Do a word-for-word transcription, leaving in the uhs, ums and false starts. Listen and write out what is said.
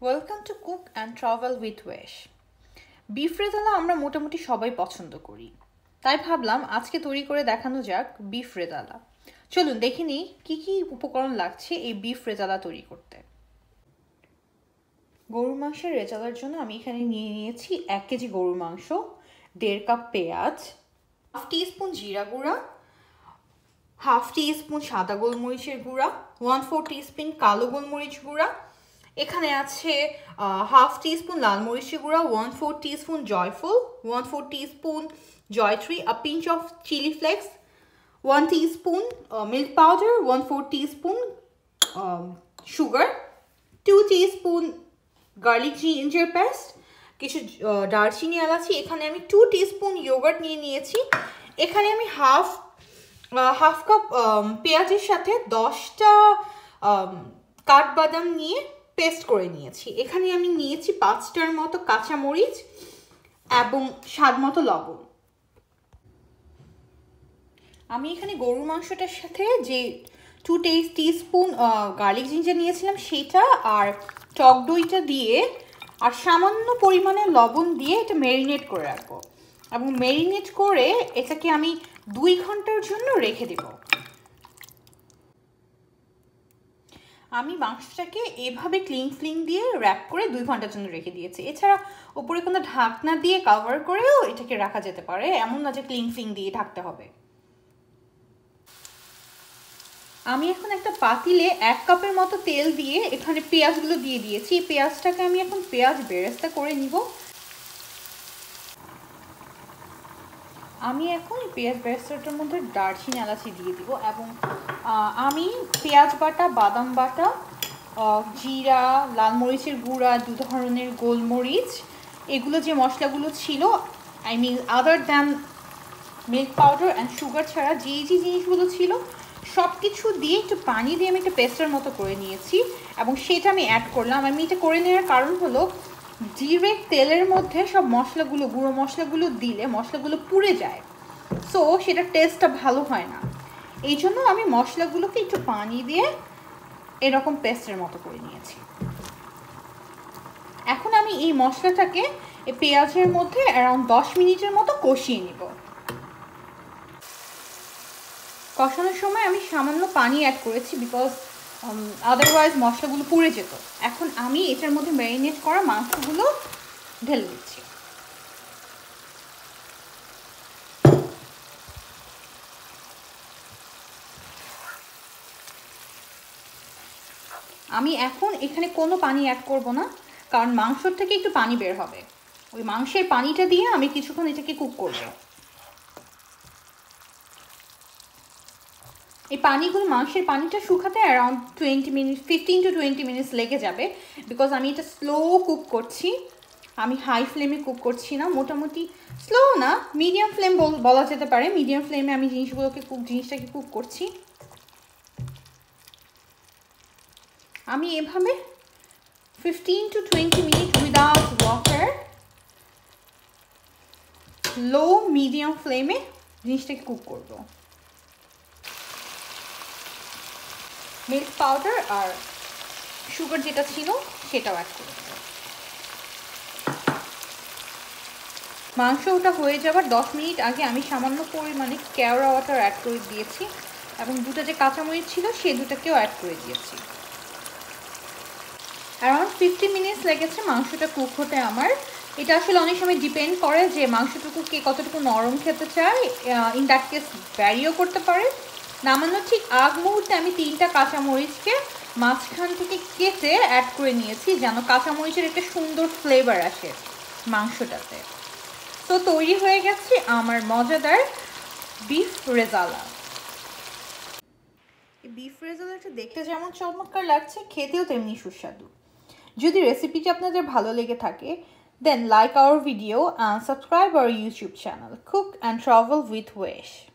Welcome to cook and travel with Wesh. Beef rezala আমরা মোটামুটি সবাই পছন্দ করি, তাই ভাবলাম আজকে তৈরি করে দেখানো যাক বিফ রেজালা। চলুন দেখে নিই কী কী উপকরণ লাগছে এই বিফ রেজালা তৈরি করতে। গরুর মাংসের রেজালার জন্য আমি এখানে নিয়ে নিয়েছি এক কেজি গরুর মাংস, দেড় কাপ পেঁয়াজ, হাফ টি স্পুন জিরা গুঁড়া, হাফ টি স্পুন সাদা গোলমরিচের গুঁড়া, ওয়ান ফোর টি স্পুন কালো গোলমরিচ গুঁড়া, এখানে আছে হাফ টি স্পুন লাল মরিচের গুঁড়া, ওয়ান ফোর টি স্পুন জয়ফল, ওয়ান ফোর টি স্পুন জয়ত্রী, a pinch of chili flakes, one teaspoon milk powder, one four teaspoon sugar, two teaspoon garlic ginger paste, কিছু দারচিনি এলাচি। এখানে আমি টু টি স্পুন ইয়োগার্ট নিয়ে নিয়েছি। এখানে আমি হাফ হাফ কাপ পেঁয়াজের সাথে দশটা কাঠবাদাম নিয়ে পেস্ট করে নিয়েছি। এখানে আমি নিয়েছি পাঁচটার মতো কাঁচামরিচ এবং স্বাদ মতো লবণ। আমি এখানে গরুর মাংসটার সাথে যে two teaspoon garlic ginger নিয়েছিলাম সেটা আর টক দইটা দিয়ে আর সামান্য পরিমাণে লবণ দিয়ে এটা ম্যারিনেট করে রাখবো, এবং ম্যারিনেট করে এটাকে আমি দুই ঘন্টার জন্য রেখে দেব। আমি মাংসটাকে এভাবে ক্লিং ফ্লিং দিয়ে র্যাপ করে দুই ঘন্টার জন্য রেখে দিয়েছি। এছাড়া উপরে কোনো ঢাকনা দিয়ে কভার করেও এটাকে রাখা যেতে পারে, এমন না যে ক্লিং ফ্লিং দিয়ে ঢাকতে হবে। আমি এখন একটা পাতিলে এক কাপের মতো তেল দিয়ে এখানে পেঁয়াজগুলো দিয়ে দিয়েছি। পেঁয়াজটাকে আমি এখন পেঁয়াজ বেরেস্তা করে নিব। আমি এখন পেঁয়াজ বেরেস্তাটার মধ্যে দারচিনি এলাচি দিয়ে দিব, এবং আমি পেঁয়াজ বাটা, বাদাম বাটা, জিরা, লাল মরিচের গুঁড়া, দু ধরনের গোলমরিচ, এগুলো যে মশলাগুলো ছিল, I mean other than milk powder and sugar ছাড়া যে যে জিনিসগুলো ছিল সব কিছু দিয়ে একটু পানি দিয়ে আমি একটা পেস্টের মতো করে নিয়েছি, এবং সেটা আমি অ্যাড করলাম। আমি এটা করে নেওয়ার কারণ হলো ডিরেক্ট তেলের মধ্যে সব মশলাগুলো, গুঁড়ো মশলাগুলো দিলে মশলাগুলো পুড়ে যায়, সো সেটা টেস্টটা ভালো হয় না। এই জন্য আমি মশলাগুলোকে একটু পানি দিয়ে এরকম পেস্টের মতো করে নিয়েছি। এখন আমি এই মশলাটাকে এই পেঁয়াজের মধ্যে অ্যারাউন্ড দশ মিনিটের মতো কষিয়ে নিব। কষানোর সময় আমি সামান্য পানি অ্যাড করেছি, বিকজ আদারওয়াইজ মশলাগুলো পুড়ে যেত। এখন আমি এটার মধ্যে ম্যারিনেট করা মাংসগুলো ঢেলে দিচ্ছি। আমি এখন এখানে কোনো পানি অ্যাড করব না, কারণ মাংসর থেকে একটু পানি বের হবে। ওই মাংসের পানিটা দিয়ে আমি কিছুক্ষণ এটাকে কুক করব। এই পানিগুলো, মাংসের পানিটা শুকাতে around twenty minute fifteen to twenty minutes লেগে যাবে, বিকজ আমি এটা স্লো কুক করছি। আমি হাই ফ্লেমে কুক করছি না, মোটামুটি স্লো না, মিডিয়াম ফ্লেম বলা যেতে পারে। মিডিয়াম ফ্লেমে আমি জিনিসগুলোকে কুক জিনিসটাকে কুক করছি। আমি এভাবে fifteen to twenty minute without water, low medium ফ্লেমে জিনিসটাকে কুক করব। মিল্ক পাউডার আর সুগার যেটা ছিল সেটাও অ্যাড করে দেব। মাংস ওটা হয়ে যাবার দশ মিনিট আগে আমি সামান্য পরিমাণে কেওড়া ওয়াটার অ্যাড করে দিয়েছি, এবং দুটো যে কাঁচামরিচ ছিল সে দুটাকেও অ্যাড করে দিয়েছি। অ্যারাউন্ড ফিফটি মিনিটস লেগেছে মাংসটা কুক হতে আমার। এটা আসলে অনেক সময় ডিপেন্ড করে যে মাংসটুকু কে কতটুকু নরম খেতে চায়, ইন দ্যাট কেস ভ্যারিও করতে পারে। নামানোর ঠিক আগ মুহূর্তে আমি তিনটা কাঁচামরিচকে মাঝখান থেকে কেটে অ্যাড করে নিয়েছি, যেন কাঁচামরিচের একটা সুন্দর ফ্লেভার আসে মাংসটাতে। তো তৈরি হয়ে গেছে আমার মজাদার বিফ রেজালা। এই বিফ রেজালাটা দেখতে যেমন চমৎকার লাগছে, খেতেও তেমনি সুস্বাদু। যদি রেসিপিটি আপনাদের ভালো লেগে থাকে, then like our video and subscribe our YouTube channel cook and travel with wish.